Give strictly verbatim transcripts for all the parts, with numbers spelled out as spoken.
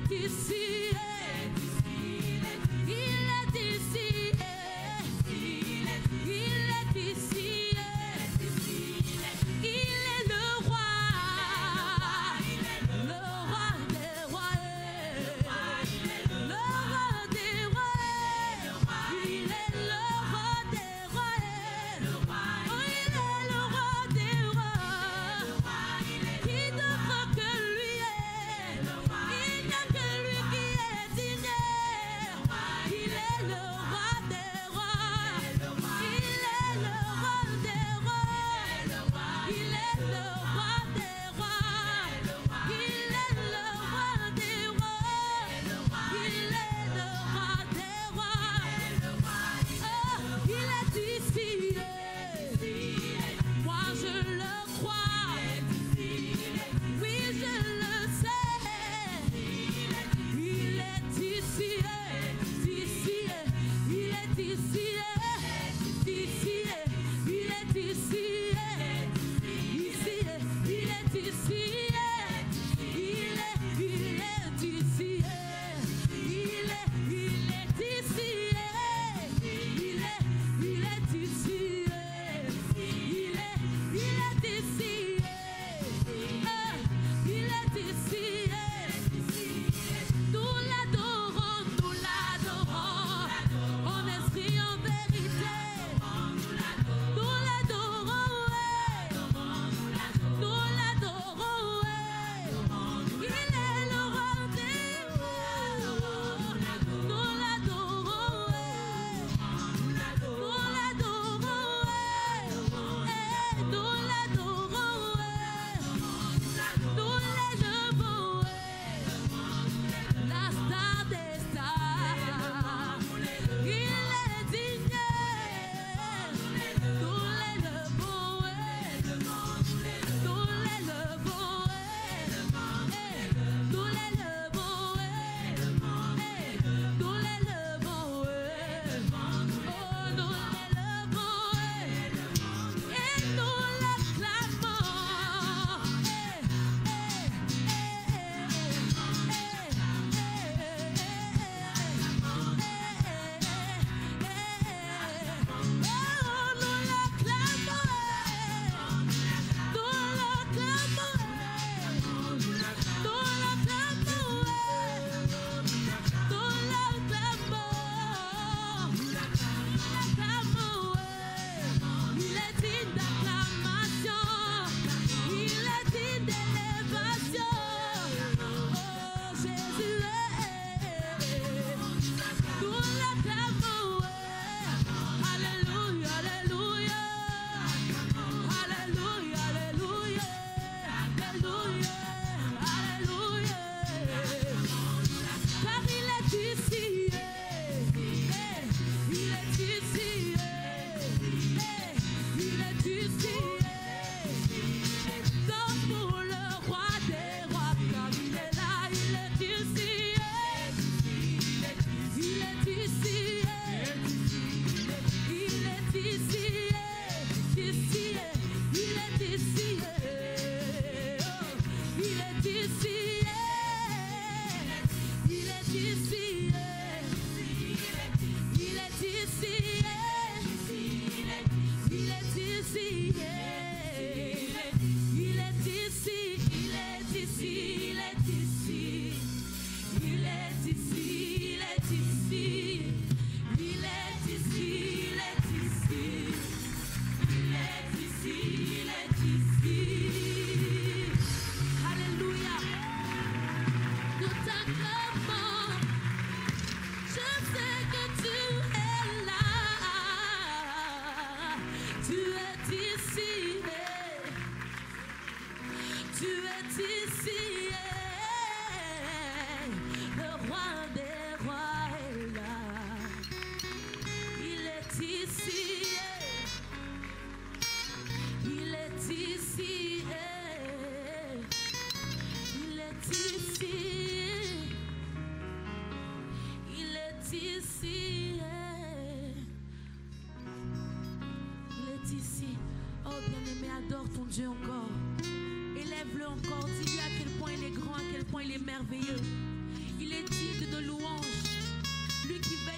Dieu encore. Élève-le encore. Dis-lui à quel point il est grand, à quel point il est merveilleux. Il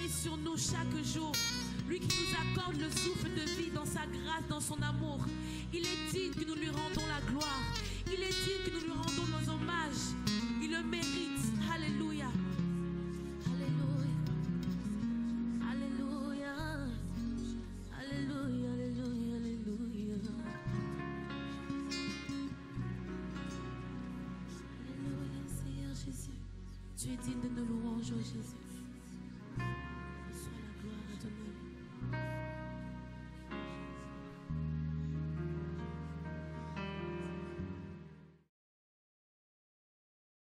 sur nous chaque jour. Lui qui nous accorde le souffle de vie dans sa grâce, dans son amour. Il est digne que nous lui rendons la gloire. Il est digne que nous lui rendons nos hommages. Il le mérite. Alléluia. Alléluia. Alléluia. Alléluia. Alléluia. Alléluia. Alléluia, Seigneur Jésus. Tu es digne de nos louanges, oh Jésus.